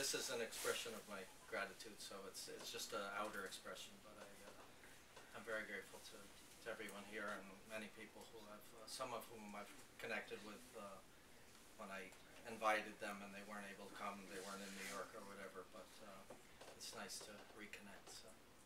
this is an expression of my gratitude, so it's just an outer expression, but I'm very grateful to everyone here and many people who have, some of whom I've connected with when I invited them and they weren't able to come, they weren't in New York or whatever, but it's nice to reconnect. So